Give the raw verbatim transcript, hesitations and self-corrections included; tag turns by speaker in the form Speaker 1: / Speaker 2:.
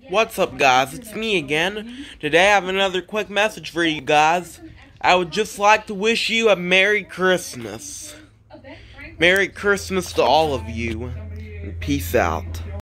Speaker 1: What's up, guys? It's me again. Today I have another quick message for you guys. I would just like to wish you a Merry Christmas. Merry Christmas to all of you. And peace out.